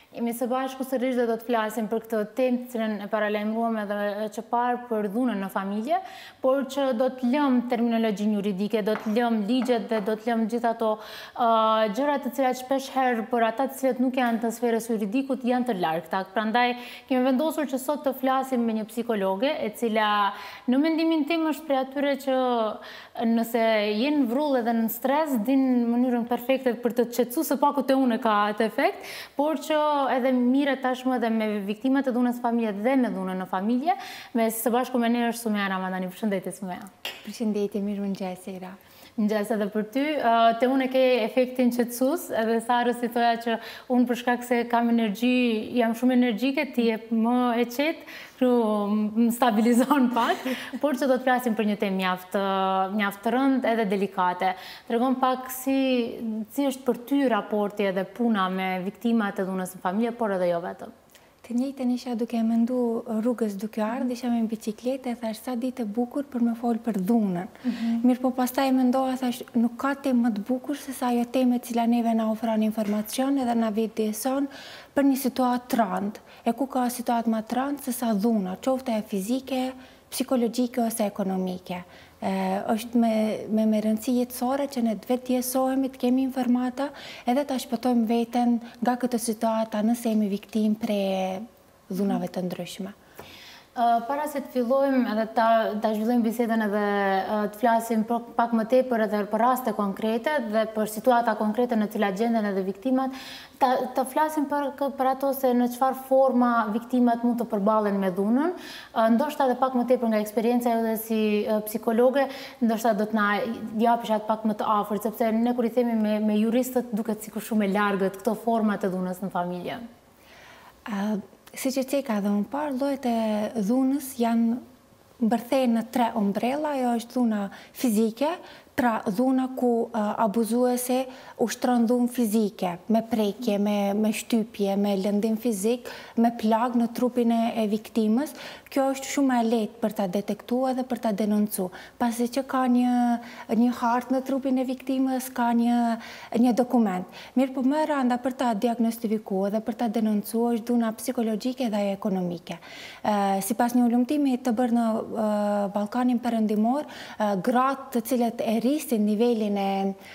Jemi së bashku sërish dhe do të flasim për këtë temë të cilën e paralajmëruam edhe që parë për dhunën në familje, por që do të lëm terminologjinë juridike, do të lëm ligjet dhe do të lëm gjithë ato gjërat të cilat shpesh herë për ata të cilët nuk janë të sferës juridikut janë të largëta. Prandaj kemi vendosur që sot të flasim me një psikologe, e cila në mendimin tim është prej atyre që nëse jenë vrullë edhe në stres, din mënyrën perfekte për të qetësuar së paku te unë ka atë efekt, por që edhe mire tashmë edhe me viktimat e dhunës familje dhe me dhunën në familje, me së bashku me ne është Sumea Ramadani. Përshëndetje Sumea. Përshëndetje, mirëmëngjes Era. Mëngjes edhe për ty. Te unë ke efektin qetësues, edhe Sarës i thoja që unë për shkak se kam energji, jam shumë energjike, ti je më e qetë, më stabilizon pak, por që do të flasim për një temë mjaft të rëndë edhe delikate. Tregon pak si është për ty raporti edhe puna me viktimat e dhunës në familje, por edhe jo vetëm. Të njëjtën isha duke mendu rrugës duke ardhur, isha me bicikletë, thash sa ditë e bukur për me fol për dhunën. Mirë, po pastaj mendova, thash nuk ka temë më të bukur se sa ajo temë e cila neve na ofron informacion edhe na vjedhson për një situatë të rëndë. E ku ka situatë më të rëndë se sa dhuna, qoftë e fizike, psikologjike ose ekonomike. Është me rëndësi jetësore që ne vetë jesohemi, të kemi informata edhe të shpëtojmë veten nga këtë situata nëse jemi viktim prej dhunave të ndryshme. Para se të fillojmë edhe të zhvillojmë bisedën edhe të flasim pak më tepër edhe për raste konkrete dhe për situata konkrete në cilat gjenden edhe viktimat, të flasim për ato se në çfarë forma viktimat mund të përballen me dhunën, ndoshta edhe pak më tepër nga eksperjenca edhe si psikologe, ndoshta do të na japësh atë pak më të afërt, sepse ne kur i themi me juristët duket sikur shumë e largët këto forma të dhunës në familje. Si që ceka dhe më parë, llojet e dhunës janë mbërthejnë në 3 ombrella. Ajo është dhuna fizike, pra dhuna ku abuzuesi ushtron dhunë fizike, me prekje, me shtypje, me lëndim fizik, me plag në trupin e viktimës. Kjo është shumë e lehtë për ta detektuar dhe për ta denoncuar, pasi që ka një hartë në trupin e viktimës, ka një dokument. Mirë, po më e rënda për ta diagnostifikuar dhe për ta denoncuar është dhuna psikologjike dhe ekonomike. Sipas një ullumtimi të bërë në Ballkanin Perëndimor, gratë të cilët e rrisin nivelin e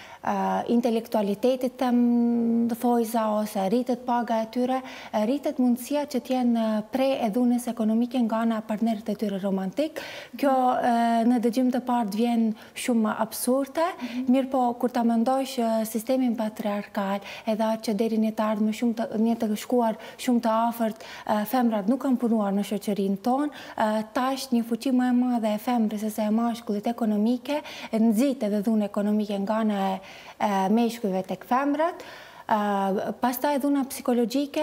intelektualitetit të thojza ose rritet paga e tyre, rritet mundësia që t'jenë prej e dhunës ekonomike nga ana partnerët e tyre romantik. Kjo në dëgjim të parë vjen shumë absurde, mirë po kur ta mendosh sistemin patriarkal, edhe atë që deri një të ardhmë një të shkuar shumë të afërt, femrat nuk kanë punuar në shoqërinë tonë, tash një fuqi më e madhe e femrës se e mashkullit ekonomike, nxit edhe dhunë ekonomike nga ana e meshkujve tek femrat. Pastaj dhuna psikologjike,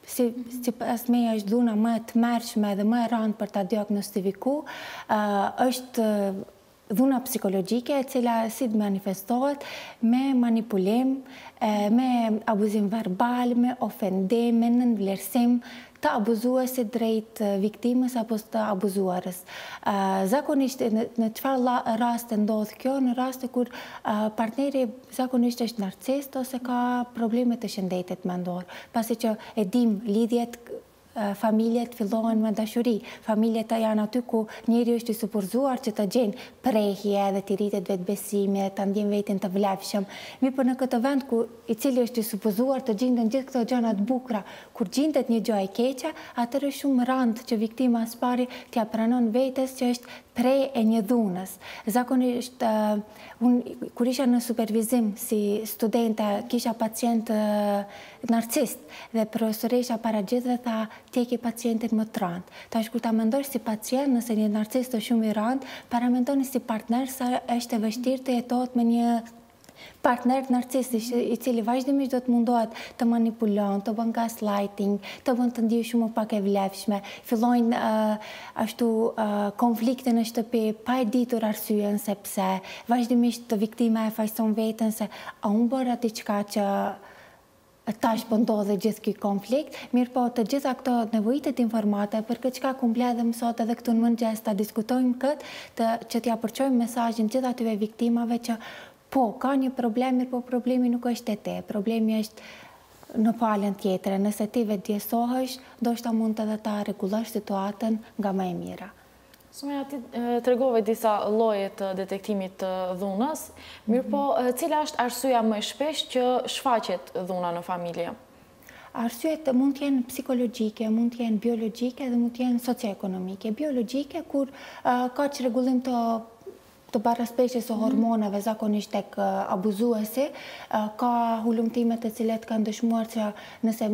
si pas meja është dhuna më e tmerrshme dhe më e rëndë për ta diagnostifikuar, është dhuna psikologjike, e cila si të manifestohet me manipulim, me abuzim verbal, me ofendim, me nënvlerësim të abuzuesit drejt viktimës apo të abuzuarës. Zakonisht në çfarë raste ndodh kjo? Në raste kur partneri zakonisht është narcist ose ka probleme të shëndetit mendor, pasi që e dim lidhjet familjet fillohen me dashuri. Familjet janë aty ku njeri është i supurzuar që të gjenë prehje dhe të rritet vetbesimi, të ndjen veten të vlefshëm. Mirë, por në këtë vend ku i cili është i supurzuar të gjenden gjithë këto gjëra të bukura, kur gjendet një gjë e keqe, atëherë është shumë rëndë që viktima së pari t'ia pranon vetes që është prej e një dhunës. Zakonisht, unë kur isha në supervizim si studente, kisha pacient narcist dhe profesoresha para gjithë dhe tha, tjeki pacientin më të rëndë. Tash kur ta mendosh si pacient, nëse një narcist është shumë i rëndë, paramendoni si partner sa është e vështirë të jetohet me një partner narcist i cili vazhdimisht do të mundohet të manipulon, të bën gaslighting, të bën të ndihej shumë pak e vlefshme, fillojnë ashtu konflikte në shtëpi pa e ditur arsyeën se pse, vazhdimisht viktima e fajson veten se a unë bëra diçka që tash po ndodhe gjithë ky konflikt, mirë po të gjitha këto nevojitet informata për këtë çka ku mbledhem sot edhe këtu në mëngjes ta diskutojmë këtë, që t'ja përçojmë mesazhin gjithë atyve viktimave që po, ka një problem, mirë po problemi nuk është e te. Problemi është në palën tjetër, nëse ti vetë djesohesh, do shta mund të dhe ta regulosh situatën nga më e mira. Sumaja, ti të regove disa lloje të detektimit të dhunës, mirë po, cila është arsyeja më e shpesh që shfaqet dhuna në familje? Arsyet mund të jenë psikologjike, mund të jenë biologjike dhe mund të jenë socioekonomike. Biologjike, kur ka që regullim të baraspeshjes së hormoneve zakonisht tek abuzuesi, ka hulumtimet të cilet kanë dëshmuar që nëse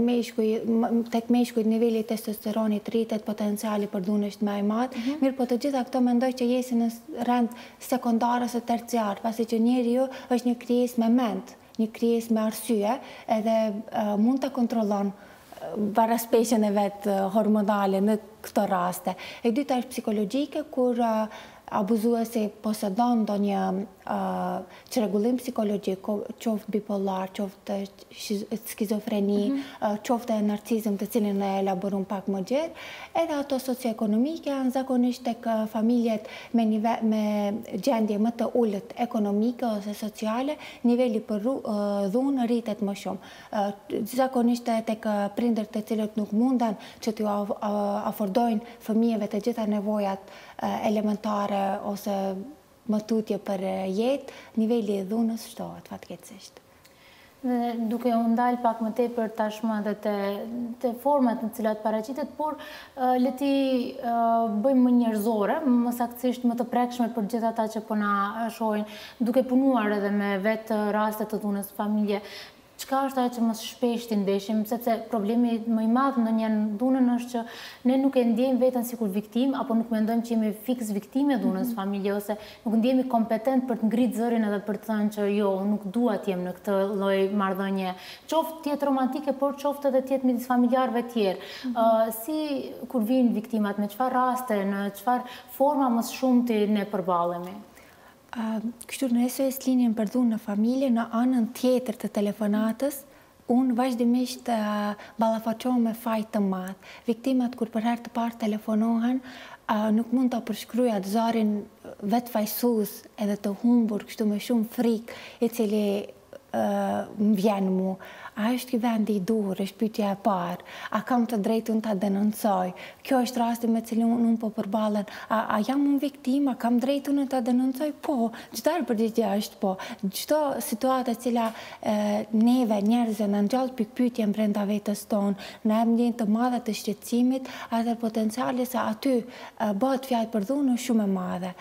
tek meshkujt nivelli i testosteronit rritet, potenciali për dhunë është më i madh. Mirë, po të gjitha këto mendoj që jesin në rend sekondar ose terciar, pasi që njeriu është një krijesë me mend, një krijesë me arsye, edhe mund të kontrollon baraspeshjen e vet hormonale në këto raste. E dyta është psikologjike, kur abuzuesi posedon ndonjë çrregullim psikologjik, qoftë bipolar, qoftë skizofreni, qoftë narcizëm, të cilin e elaborum pak më gjerë, edhe ato socioekonomike janë zakonisht tek familjet me gjendje më të ulët ekonomike ose sociale, niveli për dhunë rritet më shumë. Zakonisht tek prindërt të cilët nuk munden që t'ju afordojnë fëmijëve të gjitha nevojat elementare ose më tutje për jetë, niveli i dhunës shtohet fatkeqësisht. Duke u ndalë pak më tepër tashmë edhe të format në cilat paraqitet, por le ti bëjmë më njerëzore, më saktësisht më të prekshme për gjithë ata që po na shohin, duke punuar edhe me vetë raste të dhunës në familje. Çka është ajo që më shpesh ti ndeshim, sepse problemi më i madh ndonjëherë në dhunën është që ne nuk e ndjejmë veten sikur viktim, apo nuk mendojmë që jemi fiks viktime dhunës në familje, ose nuk ndjehemi kompetent për të ngritë zërin edhe për të thënë që jo, unë nuk dua të jem në këtë lloj marrëdhënie, qoftë të jetë romantike, por qoftë edhe të jetë midis familjarëve të tjerë. Si kur vijnë viktimat, me çfarë raste, në çfarë forma më shumti ne përballemi? Kështu në SOS linjen për dhunë në familje, në anën tjetër të telefonatës, unë vazhdimisht ballafaqohem me faj të madh. Viktimat kur për herë të parë telefonohen, nuk mund të përshkruaj atë zërin vetë fajsues edhe të humbur, kështu me shumë frikë, i cili më vjen mu. A është ky vendi i duhur, është pyetja e parë. A kam të drejtën ta denoncoj? Kjo është rasti me cilin unë po përballem. A jam unë viktim, a kam drejtën ta denoncoj? Po, çfarë përgjigje është po. Çdo situatë e cila neve njerëzve na ngjall pyetjen brenda vetes tonë, na jep ndjenjë të madhe të shqetësimit, atë potenciali se aty bëhet fjalë për dhunë shumë e madhe.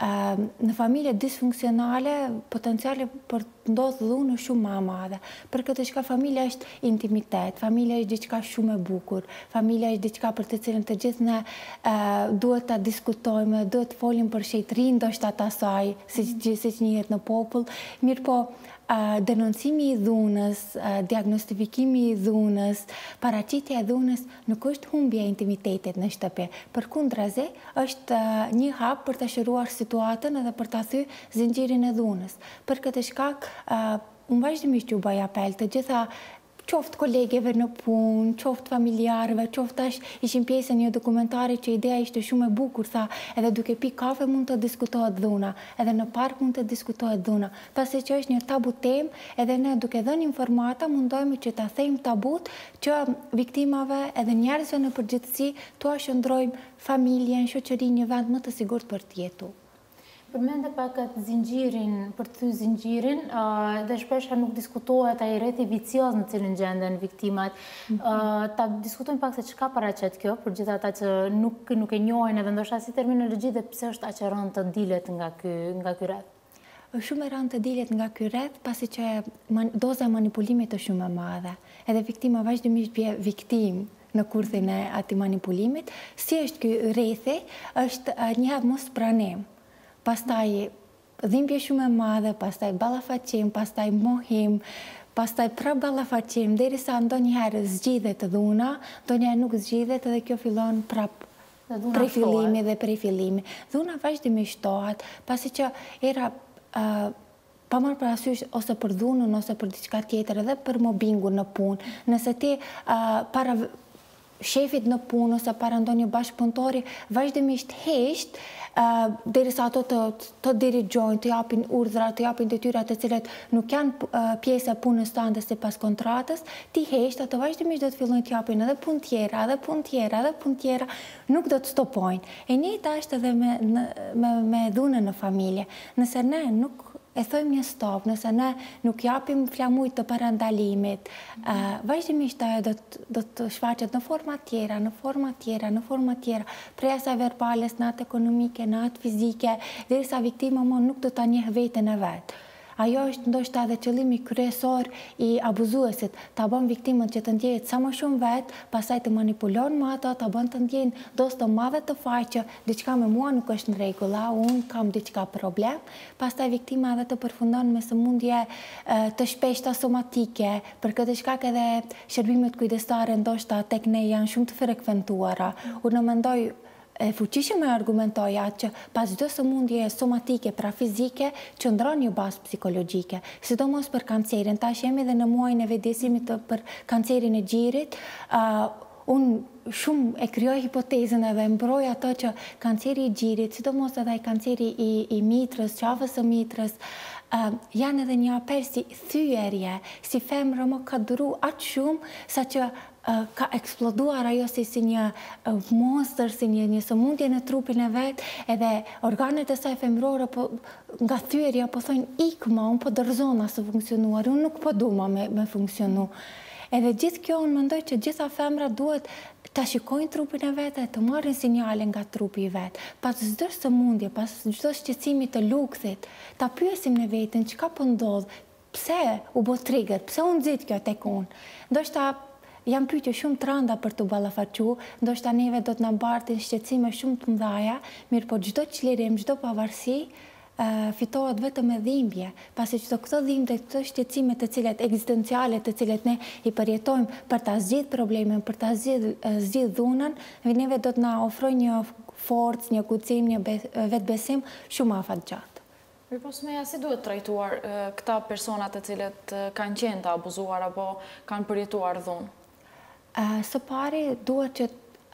Në familje disfunksionale, potenciali për të ndodhur dhunë është shumë më e madhe. Për këtë shka familja është intimitet, familja është diçka shumë e bukur, familja është diçka për të cilën të gjithë ne duhet ta diskutojmë, duhet të folim për shejtërinë ndoshta të asaj, siç njihet në popull, mirë po denoncimi i dhunës, diagnostifikimi i dhunës, paraqitja e dhunës nuk është humbje e intimitetit në shtëpi. Përkundrazi, është një hap për të shëruar situatën edhe për ta thyer zinxhirin e dhunës. Për këtë shkak, unë vazhdimisht ju bëj apel të gjitha qoftë kolegeve në punë, qoftë familjarëve, qoftë tash ishim pjesë e një dokumentari që ideja ishte shumë e bukur, tha, edhe duke pi kafe mund të diskutohet dhuna, edhe në park mund të diskutohet dhuna, pasi që është një tabu temë, edhe ne duke dhënë informata mundojmë që ta thejmë tabut që viktimave edhe njerëzve në përgjithësi t'ua shndrojmë familjen, shoqërinë, një vend më të sigurt për të jetuar. Përmende pak atë zinxhirin, për të thyer zinxhirin, dhe shpesh nuk diskutohet ai rrethi vicioz në cilin gjenden viktimat. Ta diskutojmë pak se çka paraqet kjo për gjithë ata që nuk e njohin edhe ndoshta si terminologji dhe pse është aq e rëndë të dilet nga ky rreth. Është shumë e rëndë të dilet nga ky rreth, pasi që doza e manipulimit është shumë e madhe. Edhe viktima vazhdimisht bie viktim në kurthin e atij manipulimit. Si është ky rrethi? Është një mospranim. Pastaj dhimbje shumë e madhe, pastaj ballafaqim, pastaj mohim, pastaj ballafaqim, derisa ndonjëherë zgjidhet dhuna, ndonjëherë nuk zgjidhet edhe kjo fillon prap prej fillimi dhe prej fillimi. Dhuna vazhdimisht shtohet, pasi që era pa marrë parasysh ose për dhunën ose për diçka tjetër edhe për mobbingun në punë. Nëse ti para shefit në punë ose para ndonjë bashkëpunëtori vazhdimisht hesht derisa ato të dirigjojnë, të japin urdhra, të japin detyra të cilat nuk janë pjesë e punës tënde sipas kontratës, ti hesht, ato vazhdimisht do të fillojnë të japin edhe punë tjera, edhe punë tjera, edhe punë tjera, nuk do të stopojnë. E njëjta është edhe me dhunën në familje. Nëse ne nuk e thojmë një stop, nëse ne nuk japim flamujt të parandalimit, vazhdimisht ajo do të shfaqet në forma tjera, në forma tjera, në forma tjera, prej asaj verbales, në atë ekonomike, në atë fizike, derisa viktima nuk do ta njeh veten e vet. Ajo është ndoshta edhe qëllimi kryesor i abuzuesit, ta bën viktimën që të ndjehet sa më shumë vet, pastaj të manipulon me ato, ta bën të ndjejnë dos të madhe të faj që diçka me mua nuk është në rregull, unë kam diçka problem, pastaj viktima edhe të përfundon me sëmundje të shpeshta somatike, për këtë shkak edhe shërbimet kujdestare ndoshta tek ne janë shumë të frekuentuara. Unë mendoj e fuqishëm e argumentoj atë që pas çdo sëmundje somatike, pra fizike, qëndron një bazë psikologjike, sidomos për kancerin. Tash jemi edhe në muajin e vetëdijsimit për kancerin e gjirit. Unë shumë e krijoj hipotezën edhe mbroj ato që kanceri i gjirit, sidomos edhe kanceri i mitrës, qafës së mitrës, janë edhe një apel si thyerje, si femra më ka duru atë shumë, sa që ka eksploduar ajo si një monster, si një sëmundje në trupin e vetë, edhe organet e saj femrore nga thyerja po thonë ikma, unë po dërzona së funksionuar, unë nuk po duma me funksionu. Edhe gjithë kjo unë mendoj që gjitha femra duhet ta shikojnë trupin e vetë, të marrin sinjale nga trupi i vetë. Pas çdo sëmundje, pas çdo shqetësimi të lukthit, ta pyesim në veten çka po ndodh, pse u bë trigger, pse u nxit kjo tek unë. Ndoshta jam pyetje shumë të rënda për të ballafaqu, ndoshta neve do të na mbartin shqetësime shumë të mëdha, mirë po çdo çlirim, çdo pavarësi fitohet vetëm me dhimbje, pasi çdo këto dhimbje, këto shqetësime të cilat ekzistenciale, të cilat ne i përjetojmë për ta zgjidhur problemin, për ta zgjidhur dhunën, neve do të na ofrojë një forcë, një kujtim, një vetbesim shumë afatgjatë. Mirë, po Smeja, si duhet trajtuar këta persona të cilët kanë qenë të abuzuar apo kanë përjetuar dhunë? Së pari duhet që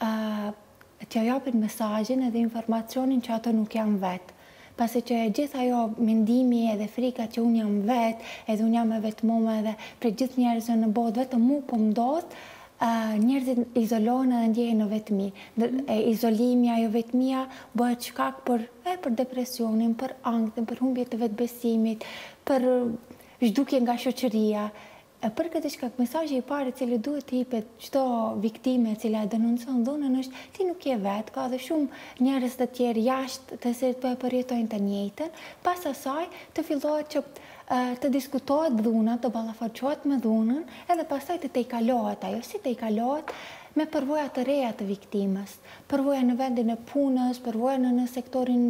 t'ja japin mesazhin edhe informacionin që ato nuk janë vetë. Pasi që gjithë ajo mendimi edhe frika që unë jam vetë, edhe unë jam e vetmuar edhe për gjithë njerëzve në botë, vetëm mu po ndodh, njerëzit izolohen edhe ndjehen në vetmi. Izolimi, ajo vetmia bëhet shkak për depresionin, për ankthën, për humbje të vetbesimit, për zhdukje nga shoqëria. Për këtë shkak, mesazhi i parë i cili duhet të jepet çdo viktime e cila denoncon dhunën është ti nuk je vetë, ka edhe shumë njerëz të tjerë jashtë të cilët po e përjetojnë të njëjtën. Pas asaj të fillohet që të diskutohet dhuna, të ballafaqohet me dhunën, edhe pastaj të tejkalohet ajo, si tejkalohet me përvoja të reja të viktimës, përvoja në vendin e punës, përvoja në sektorin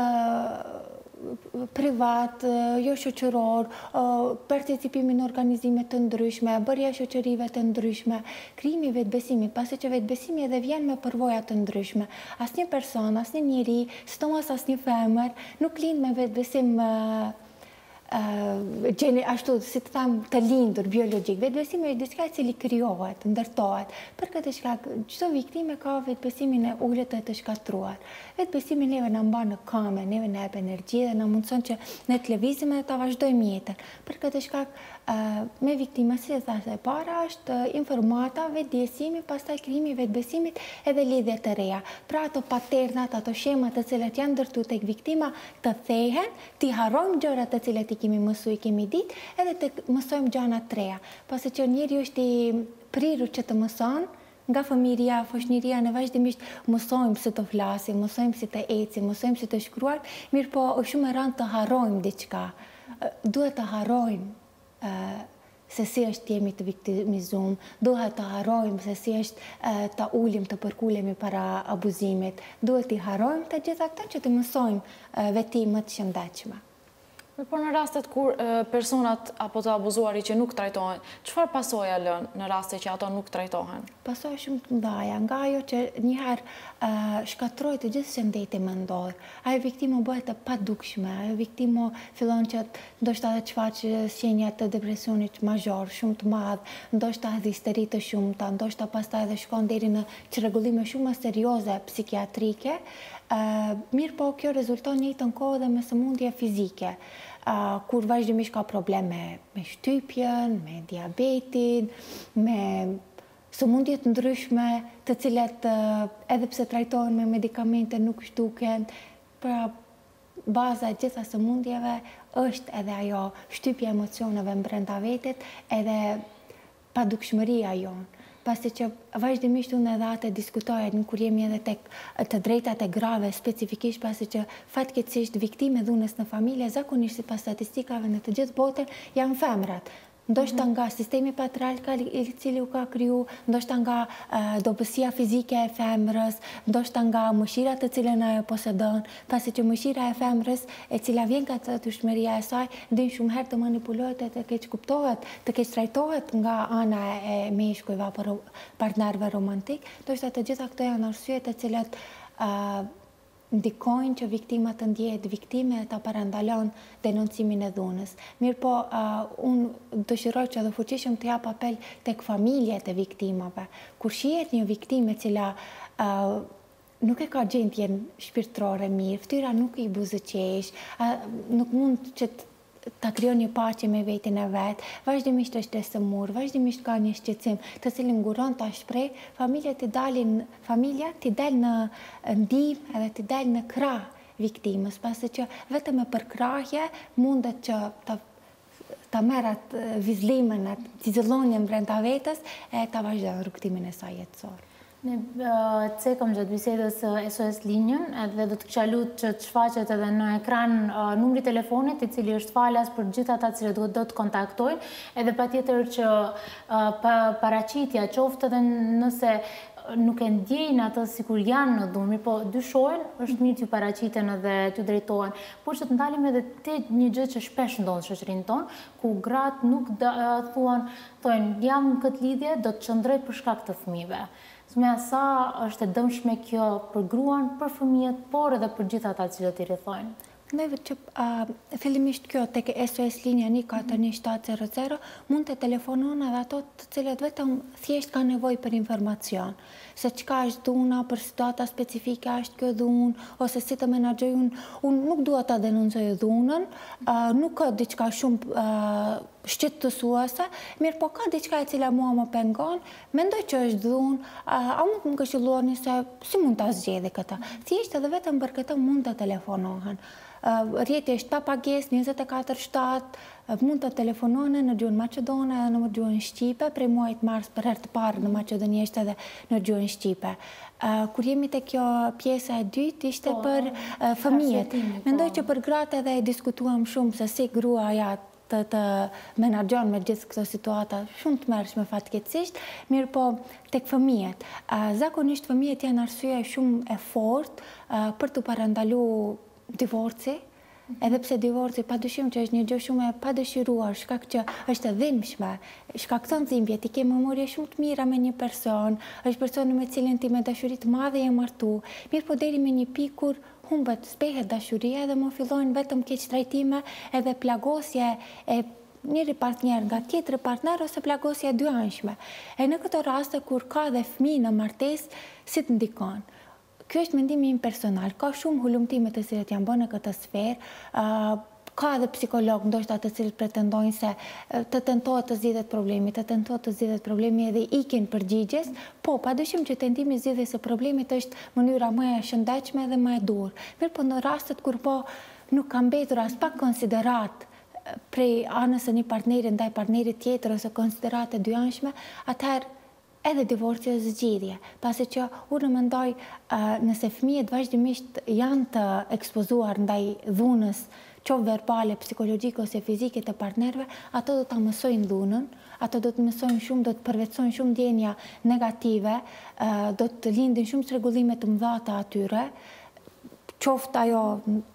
privat, jo shoqëror, participimin në organizime të ndryshme, bërja shoqërive të ndryshme, krijimi i vetbesimit, pasi që vetbesimi edhe vjen me përvoja të ndryshme. Asnjë person, asnjë njeri, sidomos asnjë femër, nuk lind me vetbesim ashtu, si të tham, të lindur biologjik. Vetbesimi është diçka e cili krijohet, ndërtohet. Për këtë shkak, çdo viktime ka vetbesimin e ulët e të shkatruar. Vetbesimi neve na mban në këmbë, neve na jep energji dhe na mundson që ne të lëvizim dhe ta vazhdojmë jetën. Për këtë shkak, me viktima, si e thashë e para, është informata, vetëdijësimi, pastaj krijimi i vetbesimit edhe lidhje të reja. Pra ato paternat, ato shemat të cilat janë ndërtuar tek viktima të thehen, ti harrojmë gjërat të cilat i kemi mësuar, i kemi ditë, edhe të mësojmë gjëra të reja. Pasi që njeriu është i prirur që të mëson, nga fëmijëria, foshnjëria, ne vazhdimisht mësojmë si të flasim, mësojmë si të ecim, mësojmë si të shkruajmë, mirë po është shumë e rëndë të harrojmë diçka. Duhet të harrojmë se si është jemi të viktimizuar, duhet të harrojmë se si është të ulim, të përkulemi para abuzimit, duhet të harrojmë të gjitha këta që të mësojmë veti më të shëndetshme. Por në rastet kur personat apo të abuzuari që nuk trajtohen, çfarë pasoja lën në raste që ato nuk trajtohen? Pasoja shumë të ndaja, nga ajo që njëherë shkatroj të gjithë shëndeti mendor. Ajo viktimo bëhet e padukshme, ajo viktimo fillon që ndoshta të shfaqë shenja të depresionit major, shumë të madh, ndoshta edhe histeri të shumta, ndoshta pastaj edhe shkon deri në çrregullime shumë më serioze psikiatrike. Mirë po kjo rezulton njëjtën kohë dhe me sëmundje fizike, kur vazhdimisht ka probleme me shtypjen, me diabetin, me sëmundje të ndryshme, të cilat edhe pse trajtohen me medikamente nuk shtuken. Pra baza e gjitha sëmundjeve është edhe ajo shtypja e emocioneve brenda vetit, edhe padukshmëria jonë. Pasi që vazhdimisht unë edhe atë diskutoja kur jemi edhe tek të drejtat e grave, specifikisht pasi që fatkeqësisht viktime dhunës në familje, zakonisht sipas statistikave në të gjithë botën janë femrat. Ndoshta nga sistemi patriarkal i cili u ka kriju, ndoshta nga dobësia fizike e femrës, ndoshta nga mëshira të cilën ajo posedon, pasi që mëshira e femrës e cila vjen nga tatyrshmëria e saj, din shumë herë të manipulohet e të keq kuptohet, të keq trajtohet nga ana e meshkujve apo partnerëve romantik. Ndoshta të gjitha këto janë arsye të cilat ndikojnë që viktima të ndjehet viktime e ta parandalon denoncimin e dhunës. Mirë po, unë dëshiroj që edhe fuqishëm të jap apel tek familjet e viktimave. Kur shihet një viktime cila nuk e ka gjendjen shpirtërore mirë, fytyra nuk i buzëqesh, nuk mund që ta krijon një paqe me vetin e vet, vazhdimisht është e sëmur, vazhdimisht ka një shqetësim, të cilin nguron ta shpreh, familja t'i dal në ndihmë edhe t'i dal në krah viktimës, pasi që vetëm me përkrahje mundet që ta merr atë vizhlimin, atë cizëllonjen brenda vetes e ta vazhdon rrugtimin e saj jetësor. Ne cekëm gjatë bisedës SOS Linjën dhe do të kisha lutur që të shfaqet edhe në ekran numri i telefonit i cili është falas për gjithë ata që do të kontaktojnë, edhe patjetër që paraqitja qoftë edhe nëse nuk e ndjejnë atë sikur janë në dhunë, po dyshojnë, është mirë t'ju paraqiten edhe t'ju drejtohen. Por që të ndalim edhe te një gjë që shpesh ndodh në shoqërinë tonë, ku gratë nuk thonë jam në këtë lidhje, do të qëndroj për shkak të fëmijëve. Me sa është e dëmshme kjo për gruan, për fëmijët, por edhe për gjithë ata që i rrethojnë. Mendoj që fillimisht kjo tek SOS Linja 14700 mund të telefonon edhe ato të cilët vetëm thjesht kanë nevojë për informacion, se çka është dhuna, për situata specifike është kjo dhunë, ose si të menaxhoj unë nuk dua ta denuncoj dhunën, nuk ka diçka shumë shqetësuese, mirë po ka diçka e cila mua më pengon, mendoj që është dhunë, a mund të më këshilluani se si mund ta zgjidhni këtë? Thjesht edhe vetëm për këtë mund të telefonohen. Rjeti është pa pagesë 24/7, mund të telefonohen në gjuhën maqedone edhe në gjuhën shqipe, prej muajit mars për herë të parë në Maqedoni është edhe në gjuhën shqipe. Kur jemi te kjo pjesa e dytë ishte për fëmijët. Mendoj që për gratë edhe e diskutuam shumë se si gruaja të menaxhon me gjithë këto situata shumë të mërshme fatkeqësisht, mirë po tek fëmijët. Zakonisht fëmijët janë arsye shumë e fortë për të parandaluar divorci, edhe pse divorci padyshim që është një gjë shumë e padëshiruar, shkak që është e dhimbshme, shkakton dhimbje, ti ke memorie shumë të mira me një person, është personi me cilin ti me dashuri të madhe je martu, mirë po deri me një pikë kur humbet, zbehet dashuria dhe më fillojnë vetëm keq trajtime edhe plagosje e njëri partner nga tjetri partner ose plagosje e dyanshme. E në këto raste kur ka dhe fëmijë në martesë, si të ndikon? Kjo është mendimi im personal, ka shumë hulumtime të cilët janë bënë në këtë sferë, ka edhe psikolog ndoshta të cilët pretendojnë se të tentohet të zgjidhet problemi, edhe ikin përgjigjes, po padyshim që tentimi i zgjidhjes së problemit është mënyra më e shëndetshme dhe më e durë. Mirë po në rastet kur po nuk ka mbetur as pak konsiderat prej anës së një partneri ndaj partnerit tjetër ose konsiderate dyanshme, atëherë edhe divorci është zgjidhje, pasi që unë mendoj nëse fëmijët vazhdimisht janë të ekspozuar ndaj dhunës, qoftë verbale, psikologjike ose fizike të partnerëve, ato do ta mësojnë dhunën, ato do të mësojnë shumë, do të përvetsojnë shumë ndjenja negative, do të lindin shumë çrregullime të mëdha të atyre, qoftë ajo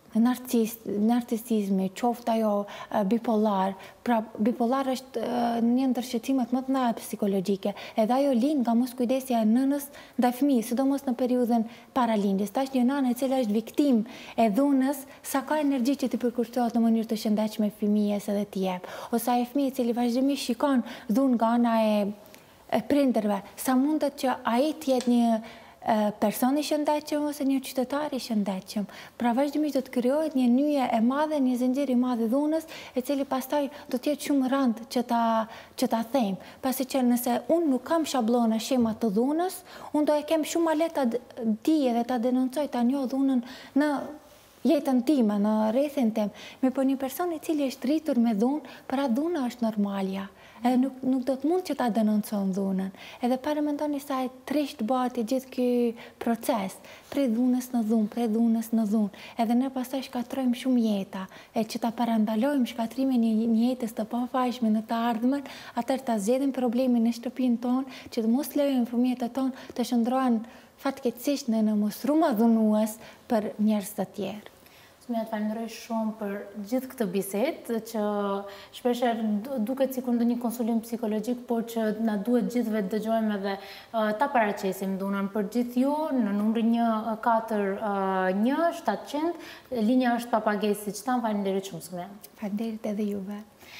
narcisizmi, qoftë ajo bipolar. Pra, bipolar është një ndër shqetësimet më të mëdha psikologjike. Edhe ajo lind nga mos kujdesja e nënës ndaj fëmijës, sidomos në periudhën paralindjes. Tash një nanë e cila është viktim e dhunës, sa ka energji që të përkushtohet në mënyrë të shëndetshme fëmijës edhe t'i jep. Ose ai fëmijë i cili vazhdimisht shikon dhunë nga ana e prindërve, sa mundet që ai të jetë një person i shëndetshëm ose një qytetar i shëndetshëm. Pra vazhdimisht do të krijohet një nyje e madhe, një zinxhir i madh i dhunës, i cili pastaj do të jetë shumë rënd që ta them. Pasi që nëse unë nuk kam shablona, shema të dhunës, unë do e kem shumë ma lehtë ta di dhe ta denoncoj, ta njoh dhunën në jetën time, në rrethin tim. Po një person i cili është rritur me dhunë, pra dhuna është normalja. Edhe nuk do të mund që ta denoncon dhunën. Edhe paramendoni sa e trisht bëhet i gjithë ky proces, prej dhunës në dhunë, prej dhunës në dhunë. Edhe ne pastaj shkatrojmë shumë jeta, e që ta parandalojmë shkatrimin e një jetës të pafajshme në të ardhmen, atëherë ta zgjedhim problemin në shtëpinë tonë, që të mos lejojmë fëmijët tonë të shndrohen fatkeqësisht në moshruma dhunues për njerëz të tjerë. Sumja, të falenderoj shumë për gjithë këtë bisedë, që shpesher duket sikur ndonjë konsulim psikologjik, por që na duhet gjithëve të dëgjojmë edhe ta paraqesim dhunën për gjithë ju në numrin 141 700. Linja është pa pagesë, siç tham. Faleminderit shumë, Sumja. Faleminderit edhe juve.